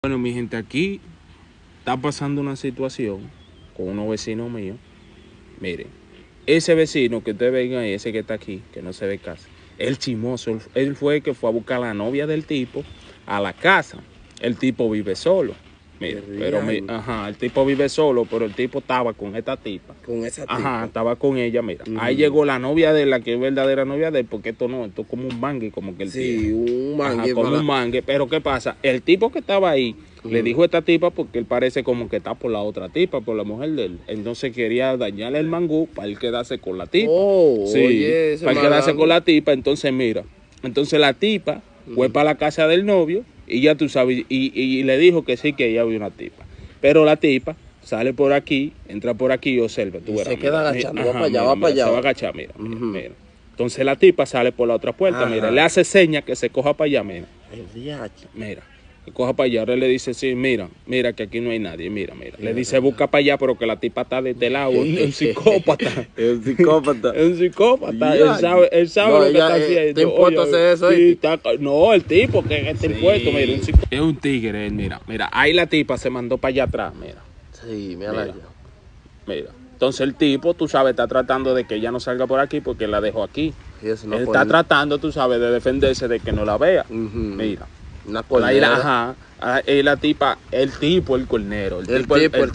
Bueno, mi gente, aquí está pasando una situación con unos vecinos míos. Miren, ese vecino que ustedes ven ahí, ese que está aquí, que no se ve casi, el chismoso, él fue el que fue a buscar a la novia del tipo a la casa. El tipo vive solo. Mira, pero el tipo vive solo, pero el tipo estaba con esta tipa. Con esa tipa. Ajá, estaba con ella, mira. Ahí llegó la novia de él, la que es verdadera novia de él, porque esto es como un mangue, como que él Sí, tiene. un mangue. Ajá, como un mangue. Pero ¿qué pasa? El tipo que estaba ahí le dijo a esta tipa, porque él parece como que está por la otra tipa, por la mujer de él. Entonces quería dañarle el mangú para él quedarse con la tipa. Oh, sí, oye, para él quedarse con la tipa. Entonces, mira, entonces la tipa fue para la casa del novio y ya tú sabes, y le dijo que sí, que ella vio una tipa. Pero la tipa sale por aquí, entra por aquí y observa. Tú verás, se queda agachando, va para allá, mira, va para allá. Se va a agachar, mira, mira. Entonces la tipa sale por la otra puerta, mira, le hace señas que se coja para allá, mira. Mira, que coja para allá. Ahora le dice, sí, mira que aquí no hay nadie, mira. Le dice, busca para allá, pero que la tipa está de este lado, un psicópata. Es un psicópata. Es un psicópata. Él sabe lo que está haciendo. ¿Está impuesto a hacer eso? Sí, no, el tipo que está impuesto, mira, es un tigre, mira, ahí la tipa se mandó para allá atrás, mira. Sí, mira. Mira. Entonces el tipo, tú sabes, está tratando de que ella no salga por aquí porque él la dejó aquí. Él está tratando, tú sabes, de defenderse de que no la vea. Mira. Una cornera. Ajá. Y la tipa, el cuernero. El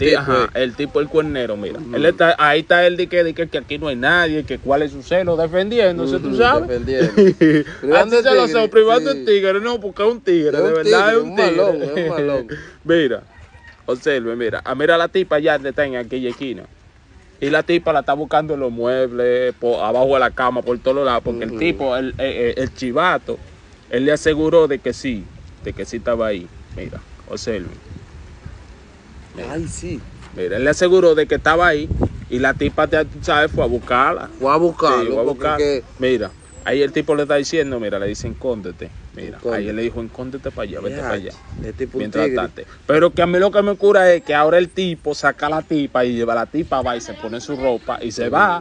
tipo, el cuernero, mira. Él está, ahí está él de que aquí no hay nadie, que cuál es su celo, defendiéndose, tú sabes. Antes se lo son, privando el tigre, no, porque es un tigre, de verdad es un tigre. Es un malón. Mira, observe, mira. Mira la tipa ya está en aquella esquina. Y la tipa la está buscando en los muebles, abajo de la cama, por todos lados, porque el tipo, el chivato, él le aseguró de que sí estaba ahí. Mira, observe. Mira. Ay, sí. Mira, él le aseguró de que estaba ahí y la tipa, ¿sabes? Fue a buscarla. Fue a buscarlo. Sí, fue a buscarla. Mira, ahí el tipo le está diciendo, mira, le dice, escóndete. Mira, ahí él le dijo, escóndete para allá, vete para allá. Mientras tanto. Pero que a mí lo que me cura es que ahora el tipo saca a la tipa y lleva a la tipa, va y se pone su ropa y se va.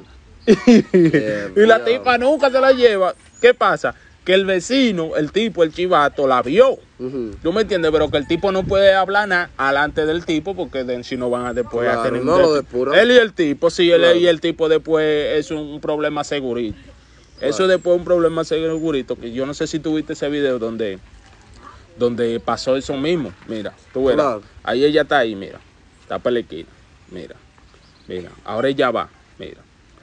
Y la tipa nunca se la lleva. ¿Qué pasa? Que el vecino, el tipo, el chivato, la vio. ¿Tú me entiendes? Pero que el tipo no puede hablar nada alante del tipo porque si no van a después a tener él y el tipo, sí, él y el tipo después es un problema segurito. Eso después es un problema segurito, que yo no sé si tuviste ese video donde pasó eso mismo. Mira, tú verás. Ahí ella está ahí, mira. Está para la esquina. Mira. Ahora ella va. Mira.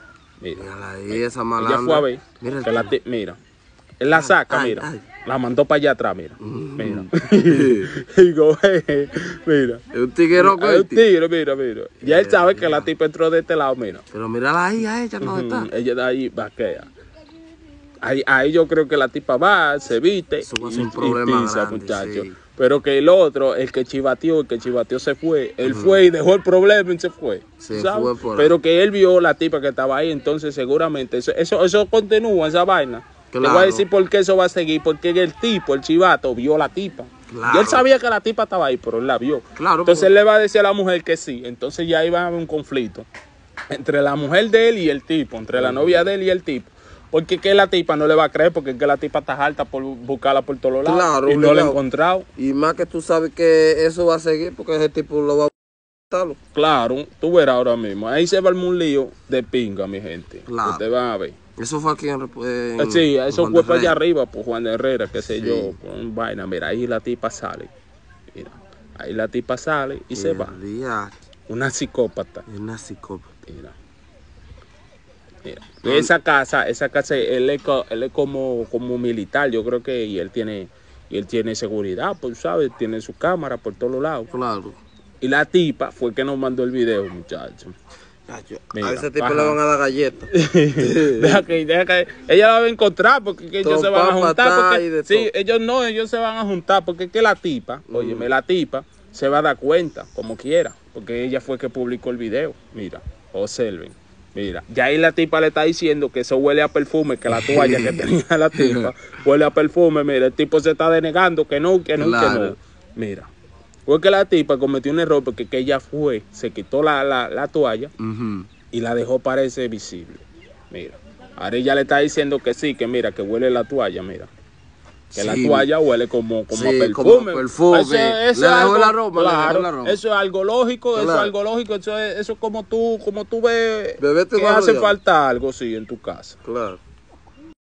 Ahí esa malandra. Ella fue a ver. Mira. Él la saca, mira. La mandó para allá atrás, mira. Mira. Digo, mira. Es un tiguero. Es un tigre, mira. Ya él sabe que la tipa entró de este lado, mira. Pero mírala ahí a ella, ¿dónde está? Ella de ahí vaquea. Ahí yo creo que la tipa va, se viste y pisa, muchacho. Sí. Pero que el otro, el que chivateó se fue. Él fue y dejó el problema y se fue. Pero que él vio la tipa que estaba ahí, entonces seguramente eso continúa, esa vaina. Claro. Le voy a decir por qué eso va a seguir, porque el tipo, el chivato, vio la tipa. Claro. Y él sabía que la tipa estaba ahí, pero él la vio. Claro, entonces él le va a decir a la mujer que sí. Entonces ya iba a haber un conflicto entre la mujer de él y el tipo, entre la novia de él y el tipo. Porque que la tipa no le va a creer, porque que la tipa está harta por buscarla por todos lados. Claro, y no la ha encontrado. Y más que tú sabes que eso va a seguir, porque ese tipo lo va a buscar. Claro, tú verás ahora mismo. Ahí se va a armar un lío de pinga, mi gente. Claro. Ustedes van a ver. Eso fue aquí en sí, eso fue para allá arriba, por Juan de Herrera, qué sé yo, con vaina. Mira, ahí la tipa sale. Mira, ahí la tipa sale y se va. Una psicópata. Mira. Esa casa, él es como militar, yo creo que, y él tiene seguridad, pues sabes, tiene su cámara por todos lados. Claro. Y la tipa fue que nos mandó el video, muchacho. Mira, a ese tipo le van a dar galletas. deja que ella la va a encontrar porque que ellos se van a juntar. Sí, ellos se van a juntar porque que la tipa, óyeme, la tipa se va a dar cuenta como quiera, porque ella fue que publicó el video. Mira, observen. Mira, ya ahí la tipa le está diciendo que eso huele a perfume, que la toalla que tenía la tipa huele a perfume. Mira, el tipo se está denegando que no. Mira, fue que la tipa cometió un error porque que ella se quitó la toalla y la dejó parece visible. Mira, ahora ella le está diciendo que sí, que mira, que huele la toalla, mira. Que la toalla huele como a perfume. Como perfume. Eso le es dejó algo, el aroma, claro, eso es algo lógico, claro. eso es algo lógico, eso es como tú ves Bebete que hace falta algo, sí, en tu casa. Claro.